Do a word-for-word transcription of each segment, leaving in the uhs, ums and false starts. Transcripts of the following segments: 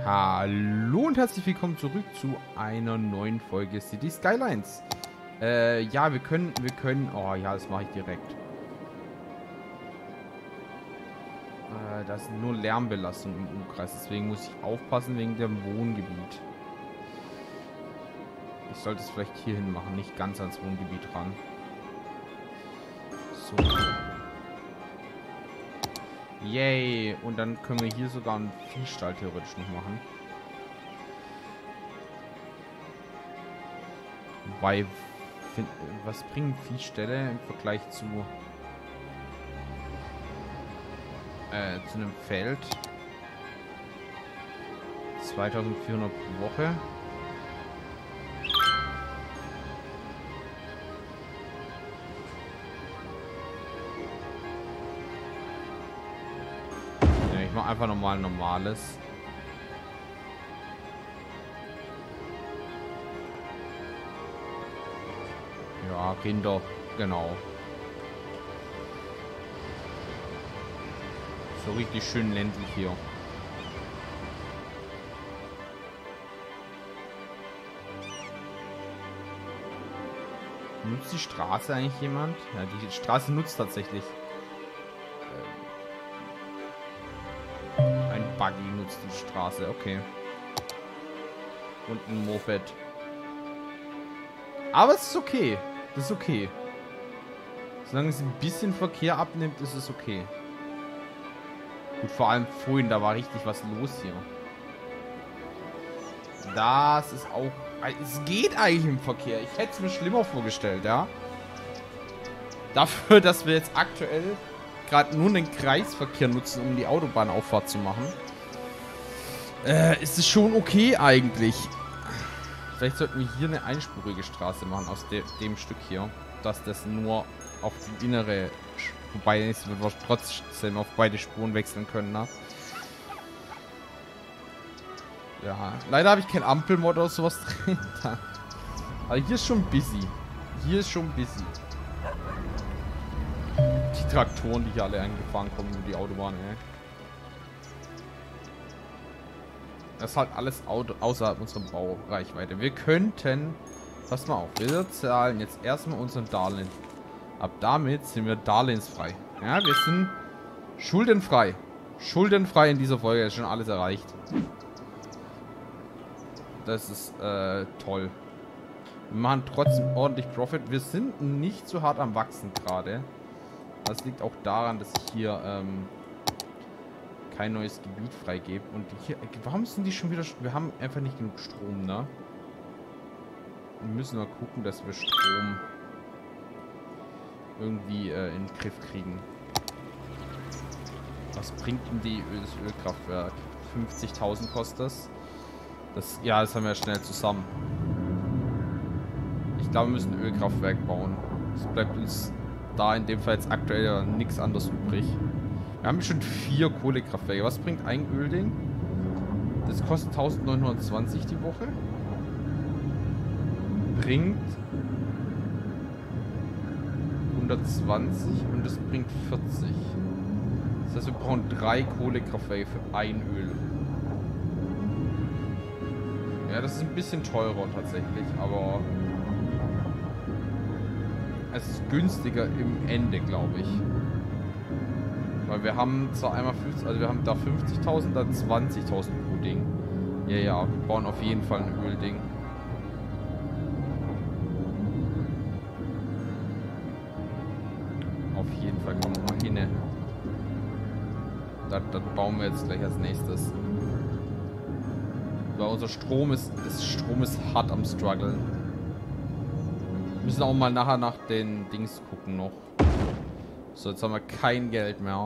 Hallo und herzlich willkommen zurück zu einer neuen Folge City Skylines. Äh, ja, wir können, wir können, oh ja, das mache ich direkt. Äh, das ist nur Lärmbelastung im Umkreis, deswegen muss ich aufpassen wegen dem Wohngebiet. Ich sollte es vielleicht hierhin machen, nicht ganz ans Wohngebiet ran. So. Yay, und dann können wir hier sogar einen Viehstall theoretisch noch machen. Wobei, find, was bringen Viehställe im Vergleich zu äh, zu einem Feld? zweitausendvierhundert pro Woche. Ja, ich mache einfach nochmal ein normales. Ja, Rinder, genau. So richtig schön ländlich hier. Nutzt die Straße eigentlich jemand? Ja, die Straße nutzt tatsächlich. Ein Buggy nutzt die Straße, okay. Und ein Moped. Aber es ist okay. Das ist okay. Solange es ein bisschen Verkehr abnimmt, ist es okay. Gut, vor allem vorhin, da war richtig was los hier. Das ist auch... Es geht eigentlich im Verkehr. Ich hätte es mir schlimmer vorgestellt, ja. Dafür, dass wir jetzt aktuell gerade nur den Kreisverkehr nutzen, um die Autobahnauffahrt zu machen, äh, ist es schon okay eigentlich. Vielleicht sollten wir hier eine einspurige Straße machen aus de dem Stück hier. Dass das nur auf die innere... Wobei es wird wir trotzdem auf beide Spuren wechseln können, ne? Ja, leider habe ich kein Ampelmod oder sowas drin. Aber hier ist schon busy. Hier ist schon busy. Die Traktoren, die hier alle angefahren kommen über die Autobahn, ey. Das ist halt alles Auto außerhalb unserer Baureichweite. Wir könnten... Pass mal auf, wir zahlen jetzt erstmal unseren Darlehen. Ab damit sind wir darlehensfrei. Ja, wir sind schuldenfrei. Schuldenfrei in dieser Folge. Ist schon alles erreicht. Das ist äh, toll. Wir machen trotzdem ordentlich Profit. Wir sind nicht so hart am Wachsen gerade. Das liegt auch daran, dass ich hier ähm, kein neues Gebiet freigebe. Und hier, warum sind die schon wieder... Wir haben einfach nicht genug Strom, ne? Wir müssen mal gucken, dass wir Strom irgendwie äh, in den Griff kriegen. Was bringt denn die, das Ölkraftwerk? fünfzigtausend kostet das. Das. Ja, das haben wir schnell zusammen. Ich glaube, wir müssen ein Ölkraftwerk bauen. Es bleibt uns da in dem Fall jetzt aktuell ja nichts anderes übrig. Wir haben schon vier Kohlekraftwerke. Was bringt ein Ölding? Das kostet eintausendneunhundertzwanzig die Woche. Bringt hundertzwanzig und das bringt vierzig. Das heißt, wir brauchen drei Kohlekraftwerke für ein Öl. Ja, das ist ein bisschen teurer tatsächlich, aber es ist günstiger im Ende, glaube ich. Weil wir haben zwar einmal fünfzig, also wir haben da fünfzigtausend, da zwanzigtausend pro Ding. Ja, ja, wir bauen auf jeden Fall ein Ölding. Auf jeden Fall, kommen wir mal hin. Das, das bauen wir jetzt gleich als nächstes. Weil unser Strom ist, ist Strom ist hart am struggeln. Wir müssen auch mal nachher nach den Dings gucken noch. So, jetzt haben wir kein Geld mehr.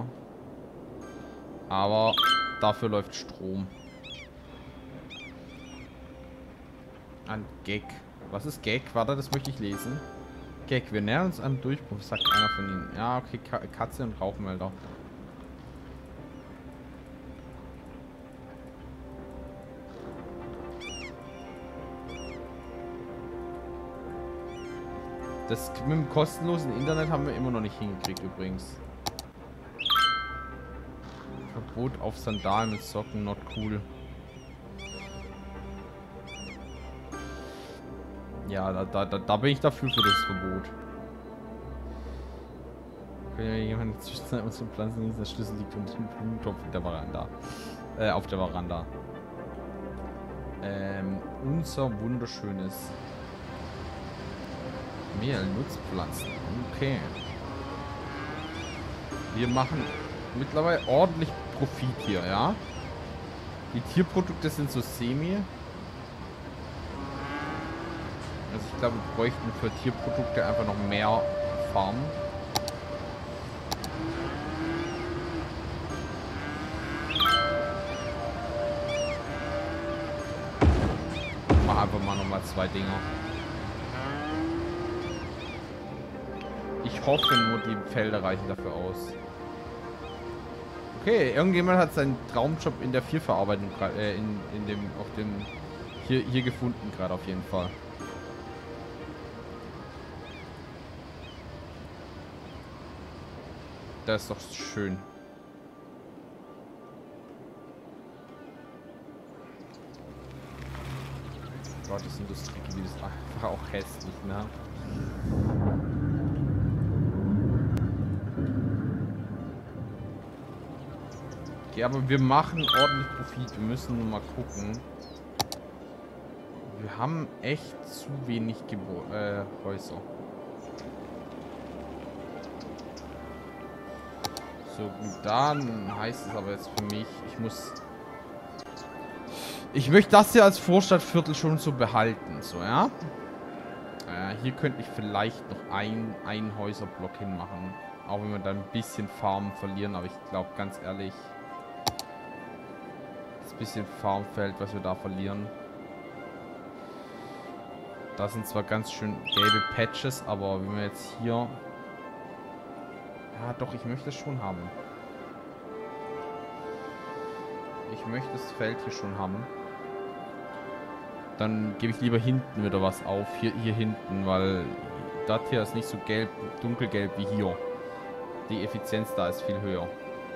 Aber dafür läuft Strom. Ein Gag. Was ist Gag? Warte, das möchte ich lesen. Gag, wir nähern uns einem Durchbruch, sagt einer von ihnen. Ja, okay, Katze und Rauchmelder. Das mit dem kostenlosen Internet haben wir immer noch nicht hingekriegt übrigens. Verbot auf Sandalen mit Socken, not cool. Ja, da, da, da, da bin ich dafür für das Verbot. Wenn ja jemand zwischen unseren Pflanzen nicht, der Schlüssel liegt unter dem Blumentopf in der Veranda. Äh, auf der Veranda. Ähm, unser wunderschönes Mehl-Nutzpflanzen. Okay. Wir machen mittlerweile ordentlich Profit hier, ja? Die Tierprodukte sind so semi. Also ich glaube, wir bräuchten für Tierprodukte einfach noch mehr Farmen. Ich mache einfach mal nochmal zwei Dinger. Ich hoffe nur, die Felder reichen dafür aus. Okay, irgendjemand hat seinen Traumjob in der Vierverarbeitung äh, in, in dem, auf dem hier, hier gefunden gerade auf jeden Fall. Das ist doch schön. Gott, das Industriegebiet ist einfach auch hässlich, ne? Ja, aber wir machen ordentlich Profit. Wir müssen nur mal gucken. Wir haben echt zu wenig Gebo äh, Häuser. So, gut, dann heißt es aber jetzt für mich, ich muss... Ich möchte das hier als Vorstadtviertel schon so behalten, so, ja? Äh, hier könnte ich vielleicht noch ein, ein Häuserblock hinmachen. Auch wenn wir da ein bisschen Farmen verlieren, aber ich glaube, ganz ehrlich... Das bisschen Farmfeld, was wir da verlieren. Da sind zwar ganz schön gelbe Patches, aber wenn wir jetzt hier... Ja, doch, ich möchte es schon haben. Ich möchte das Feld hier schon haben. Dann gebe ich lieber hinten wieder was auf. Hier, hier hinten, weil das hier ist nicht so gelb, dunkelgelb wie hier. Die Effizienz da ist viel höher.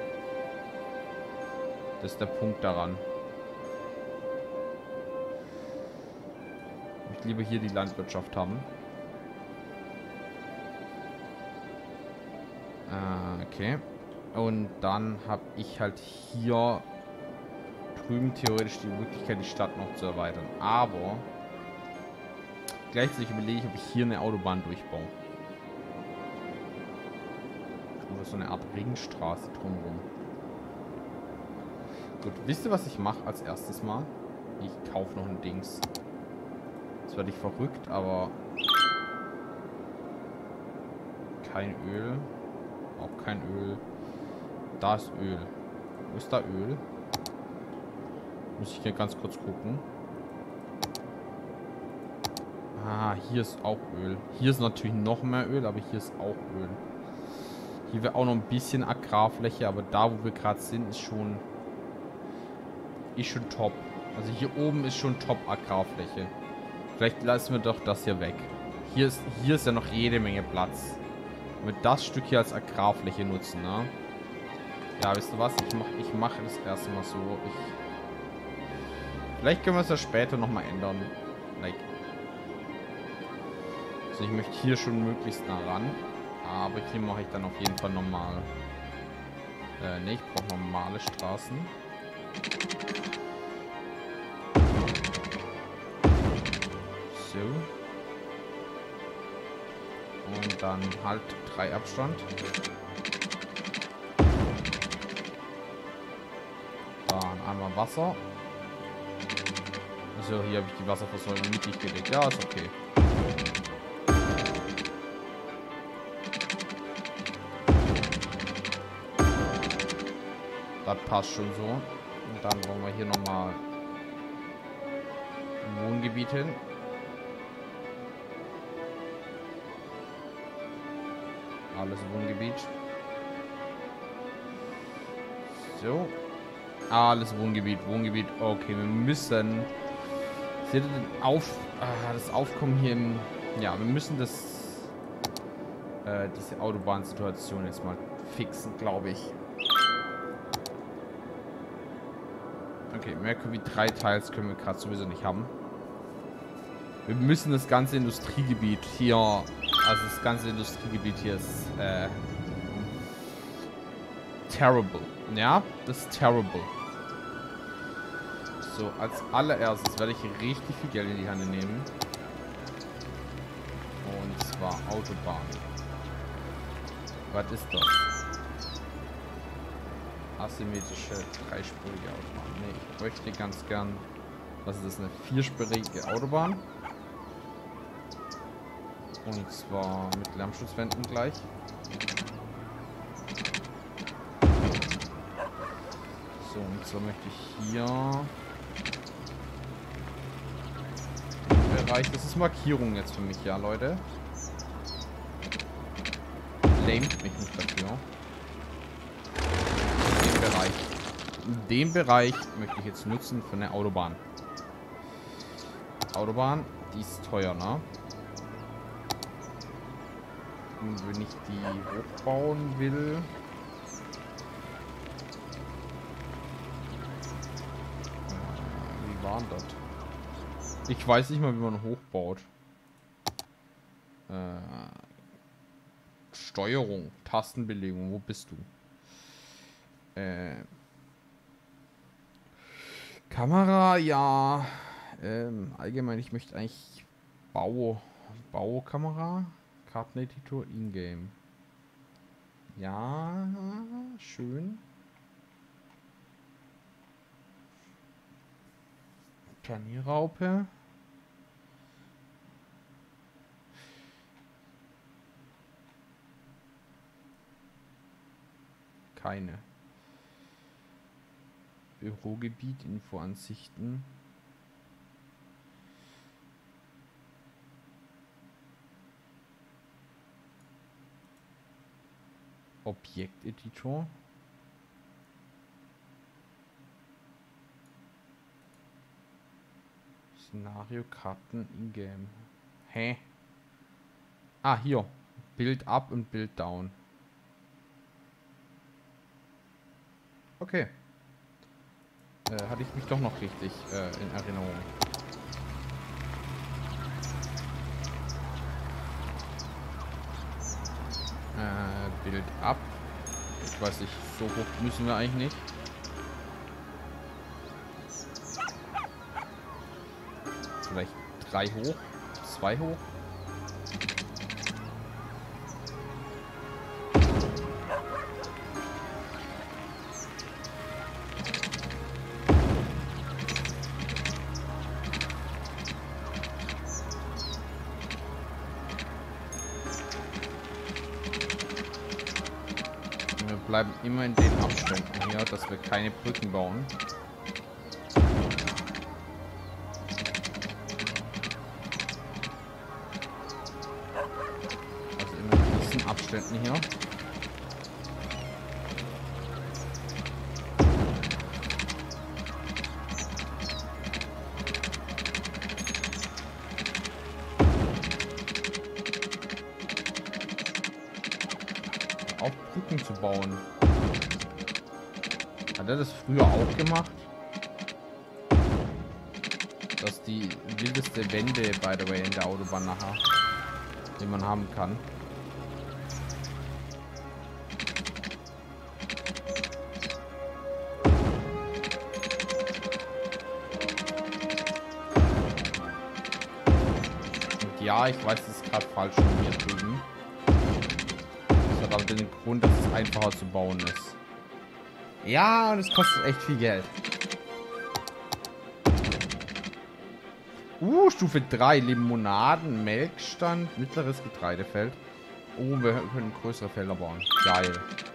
Das ist der Punkt daran. Ich möchte lieber hier die Landwirtschaft haben. Ah, okay. Und dann habe ich halt hier drüben theoretisch die Möglichkeit, die Stadt noch zu erweitern. Aber gleichzeitig überlege ich, ob ich hier eine Autobahn durchbaue. Oder so eine Art Ringstraße drumherum. Gut, wisst ihr, was ich mache als erstes mal? Ich kaufe noch ein Dings. Das werde ich verrückt, aber kein Öl. Auch kein Öl. Da ist Öl. Wo ist da Öl? Muss ich hier ganz kurz gucken. Ah, hier ist auch Öl. Hier ist natürlich noch mehr Öl, aber hier ist auch Öl. Hier wäre auch noch ein bisschen Agrarfläche, aber da, wo wir gerade sind, ist schon ist schon top. Also hier oben ist schon top Agrarfläche. Vielleicht lassen wir doch das hier weg. Hier ist, hier ist ja noch jede Menge Platz. Wenn wir das Stück hier als Agrarfläche nutzen, ne? Ja, wisst ihr was? Ich mache ich mach das erstmal so. Ich Vielleicht können wir es ja später nochmal ändern. Like. Also ich möchte hier schon möglichst nah ran. Aber hier mache ich dann auf jeden Fall normal. Äh, ne, ich brauche normale Straßen. So. Und dann halt drei Abstand. Dann einmal Wasser. Also hier habe ich die Wasserversorgung mittig gelegt. Ja, ist okay. Das passt schon so. Und dann brauchen wir hier nochmal ein Wohngebiet hin. Alles Wohngebiet. So. Alles Wohngebiet, Wohngebiet. Okay, wir müssen... Seht ihr den Auf... Ah, das Aufkommen hier im... Ja, wir müssen das... Äh, diese Autobahnsituation jetzt mal fixen, glaube ich. Okay, Mercury drei Teils können wir gerade sowieso nicht haben. Wir müssen das ganze Industriegebiet hier, also das ganze Industriegebiet hier ist, äh, terrible. Ja, das ist terrible. So, als allererstes werde ich richtig viel Geld in die Hand nehmen. Und zwar Autobahn. Was ist das? Asymmetrische, dreispurige Autobahn. Ne, ich möchte ganz gern... Was ist das? Eine vierspurige Autobahn. Und zwar mit Lärmschutzwänden gleich. So, und zwar möchte ich hier... Bereich. Das ist Markierung jetzt für mich, ja, Leute. Blamet mich nicht dafür. Den Bereich. Den Bereich möchte ich jetzt nutzen für eine Autobahn. Autobahn, die ist teuer, ne? Und wenn ich die hochbauen will... Wie war denn das? Ich weiß nicht mal, wie man hochbaut. Äh, Steuerung, Tastenbelegung, wo bist du? Äh, Kamera, ja. Ähm, allgemein, ich möchte eigentlich Bau, Baukamera, Karteneditor, Ingame. Ja, schön. Planierraupe. Keine. Bürogebiet, Infoansichten. Objekteditor. Szenario, Karten, Ingame. Hä? Ah, hier. Bild up und Bild down. Okay. Äh, hatte ich mich doch noch richtig äh, in Erinnerung. Äh, Bild ab. Ich weiß nicht, so hoch müssen wir eigentlich nicht. Vielleicht drei hoch, zwei hoch. Wir bleiben immer in den Abständen hier, dass wir keine Brücken bauen. Also immer in diesen Abständen hier. Auch Brücken zu bauen. Hat er das früher auch gemacht? Das ist die wildeste Wende, by the way, in der Autobahn nachher, die man haben kann. Und ja, ich weiß, das ist gerade falsch von mir drüben. Das hat aber den Grund, dass es einfacher zu bauen ist. Ja, und es kostet echt viel Geld. Uh, Stufe drei. Limonaden, Melkstand, mittleres Getreidefeld. Oh, wir können größere Felder bauen. Geil.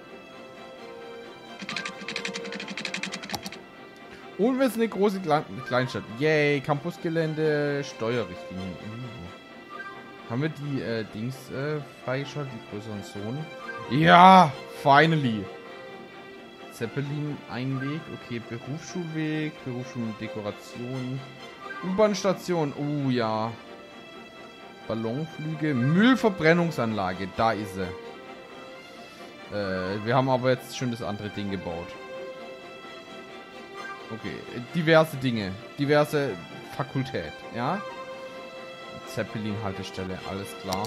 Und wir sind eine große Kle Kleinstadt. Yay, Campusgelände, Steuerrichtlinien. Uh. Haben wir die äh, Dings äh, freigeschaltet, die größeren Zonen? Ja, finally. Zeppelin-Einweg, okay, Berufsschulweg, Berufsschuldekoration, U-Bahn-Station, oh ja. Ballonflüge, Müllverbrennungsanlage, da ist sie. Äh, wir haben aber jetzt schon das andere Ding gebaut. Okay, diverse Dinge, diverse Fakultät, ja. Zeppelin-Haltestelle, alles klar.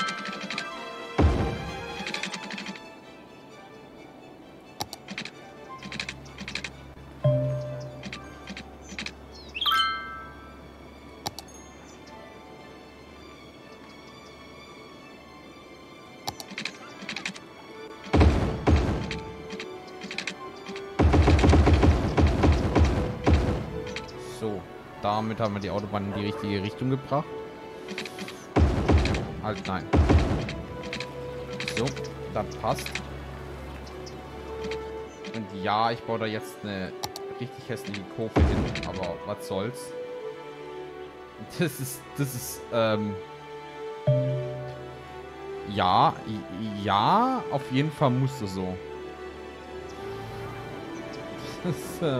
Damit haben wir die Autobahn in die richtige Richtung gebracht. Halt, nein. So, das passt. Und ja, ich baue da jetzt eine richtig hässliche Kurve hin, aber was soll's. Das ist, das ist, ähm... Ja, ja, auf jeden Fall muss das so. Das ist, äh...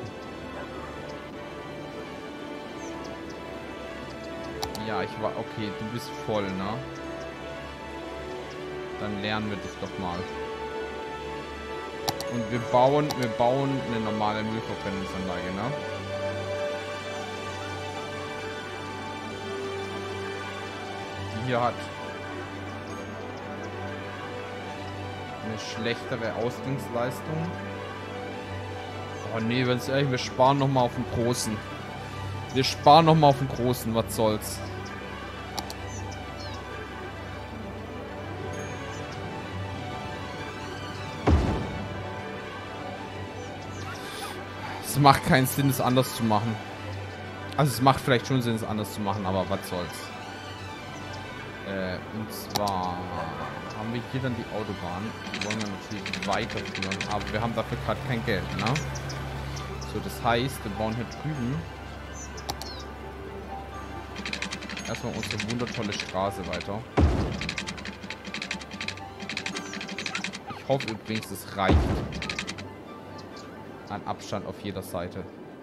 Ja, ich war... Okay, du bist voll, ne? Dann lernen wir dich doch mal. Und wir bauen... Wir bauen eine normale Müllverbrennungsanlage, ne? Die hier hat... eine schlechtere Ausgangsleistung. Oh nee, ganz ehrlich, wir sparen noch mal auf den Großen. Wir sparen noch mal auf den Großen, was soll's. Es macht keinen Sinn, es anders zu machen. Also es macht vielleicht schon Sinn, es anders zu machen, aber was soll's. Äh, und zwar haben wir hier dann die Autobahn. Die wollen wir natürlich weiterführen, aber wir haben dafür gerade kein Geld, ne? So, das heißt, wir bauen hier drüben erstmal unsere wundertolle Straße weiter. Ich hoffe übrigens, es reicht an Abstand auf jeder Seite.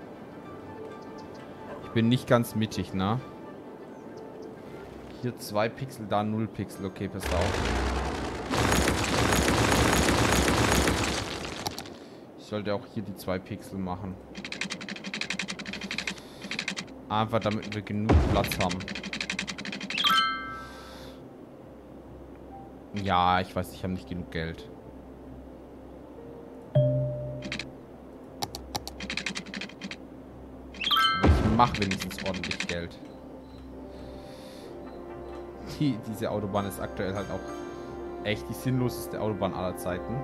Ich bin nicht ganz mittig, ne? Hier zwei Pixel, da null Pixel. Okay, passt auf. Ich sollte auch hier die zwei Pixel machen. Einfach damit wir genug Platz haben. Ja, ich weiß, ich habe nicht genug Geld. Aber ich mache wenigstens ordentlich Geld. Die, diese Autobahn ist aktuell halt auch echt die sinnloseste Autobahn aller Zeiten.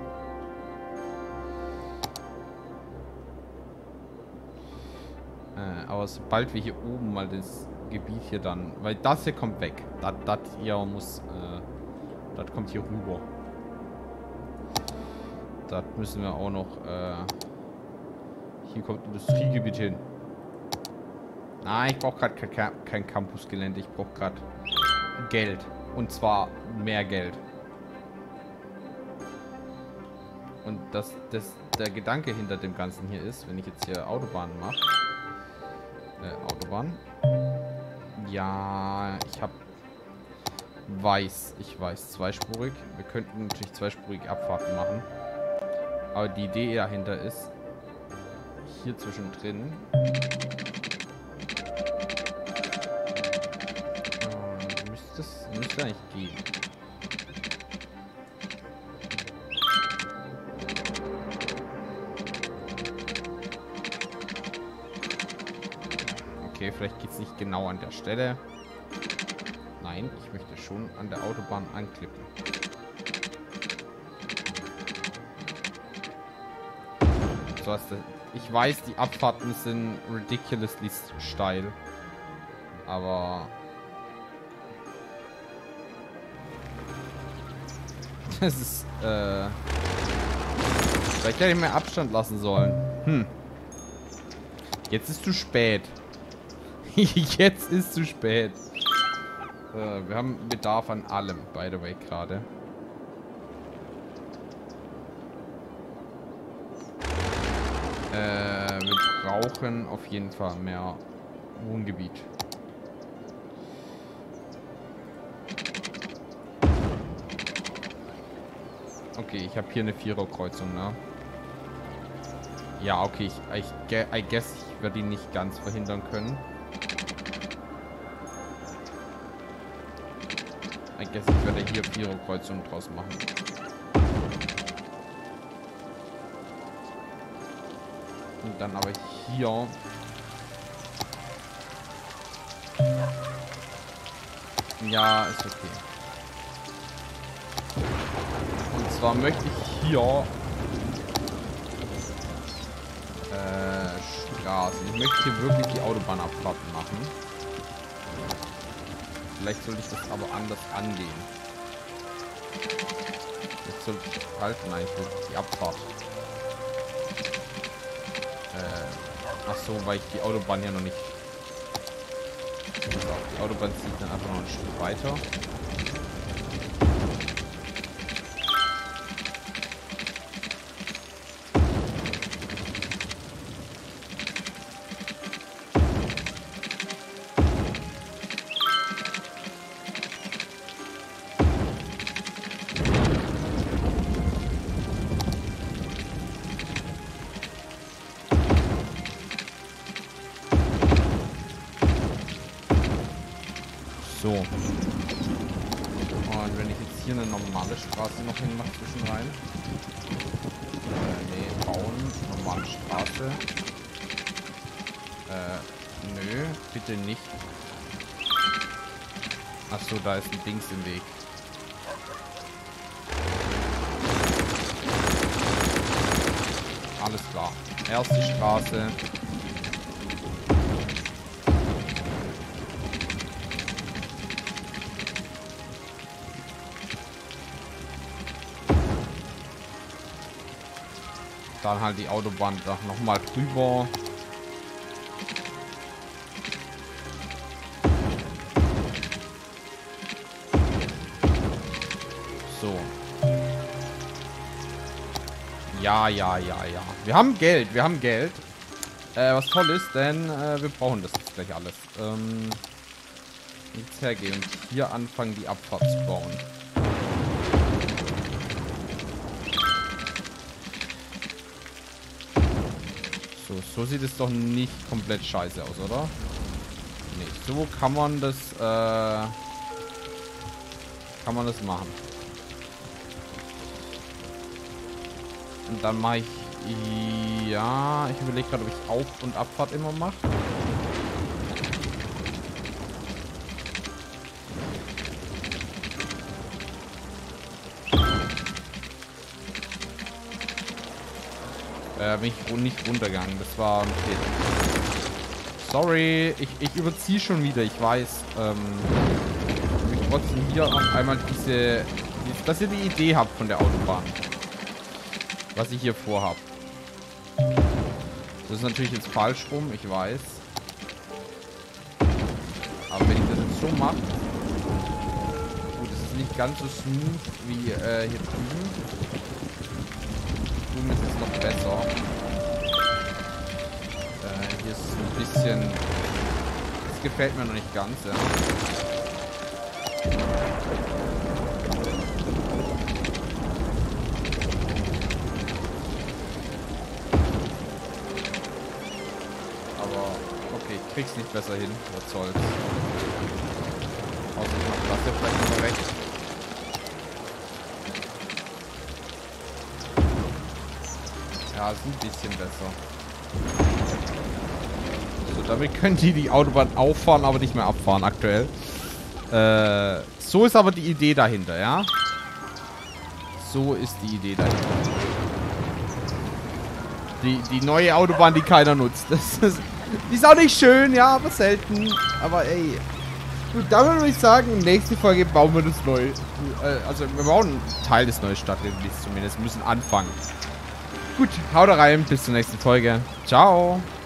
Äh, aber sobald wir hier oben mal das Gebiet hier dann... Weil das hier kommt weg. Das, das hier muss... Äh, das kommt hier rüber. Das müssen wir auch noch... Äh, hier kommt Industriegebiet hin. Nein, ich brauche gerade kein, kein Campusgelände. Ich brauche gerade Geld. Und zwar mehr Geld. Und das, das, der Gedanke hinter dem Ganzen hier ist, wenn ich jetzt hier Autobahnen mache. Äh, Autobahn. Ja, ich habe weiß, ich weiß, zweispurig. Wir könnten natürlich zweispurig Abfahrten machen. Aber die Idee dahinter ist, hier zwischendrin äh, müsste das müsste eigentlich gehen. Okay, vielleicht geht es nicht genau an der Stelle. Nein, ich möchte schon an der Autobahn anklippen. So hast du, ich weiß, die Abfahrten sind ridiculously steil. Aber... Das ist, äh... Vielleicht hätte ich mehr Abstand lassen sollen. Hm. Jetzt ist zu spät. Jetzt ist zu spät. Äh, wir haben Bedarf an allem, by the way, gerade. Äh, wir brauchen auf jeden Fall mehr Wohngebiet. Okay, ich habe hier eine Viererkreuzung, ne? Ja, okay, ich, ich I guess, ich werde ihn nicht ganz verhindern können. I guess ich werde hier Vierer-Kreuzungen draus machen. Und dann aber hier... Ja, ist okay. Und zwar möchte ich hier... Äh, Straßen. Ich möchte hier wirklich die Autobahnabfahrten machen. Vielleicht sollte ich das aber anders angehen. Jetzt sollte ich halten eigentlich die Abfahrt. Äh, ach so, weil ich die Autobahn ja noch nicht... Also die Autobahn zieht dann einfach noch ein Stück weiter. So. Und wenn ich jetzt hier eine normale Straße noch hinmache zwischen rein. Äh, nee, bauen. Normale Straße. Äh, nö, bitte nicht. Achso, da ist ein Dings im Weg. Alles klar. Erste Straße. Dann halt die Autobahn da nochmal drüber. So. Ja, ja, ja, ja. Wir haben Geld, wir haben Geld. Äh, was toll ist, denn äh, wir brauchen das jetzt gleich alles. Ähm, jetzt hergehen und hier anfangen, die Abfahrt zu bauen. So, so sieht es doch nicht komplett scheiße aus, oder? Nee, so kann man das, äh, kann man das machen. Und dann mache ich, ja, ich überlege gerade, ob ich Auf- und Abfahrt immer mache. Äh, bin ich nicht runtergegangen. Das war ein Fehler. Sorry, ich, ich überziehe schon wieder, ich weiß. Ähm, ich trotzdem hier auch einmal diese, dass ihr die Idee habt von der Autobahn. Was ich hier vorhab. Das ist natürlich jetzt falsch rum, ich weiß. Aber wenn ich das jetzt so mache, gut, es ist nicht ganz so smooth wie äh, hier drüben. Drüben ist es noch besser. Äh, hier ist es ein bisschen... Das gefällt mir noch nicht ganz, ja. Ich krieg's nicht besser hin, was soll's. Außer ich mach das ja vielleicht noch recht. Ja, ist ein bisschen besser. So, damit können die die Autobahn auffahren, aber nicht mehr abfahren aktuell. Äh, so ist aber die Idee dahinter, ja? So ist die Idee dahinter. Die, die neue Autobahn, die keiner nutzt. Das ist... Die ist auch nicht schön, ja, aber selten. Aber ey. Gut, damit würde ich sagen, nächste Folge bauen wir das neu. Äh, also wir bauen einen Teil des neuen Stadtgebiets zumindest. Wir müssen anfangen. Gut, haut rein, bis zur nächsten Folge. Ciao.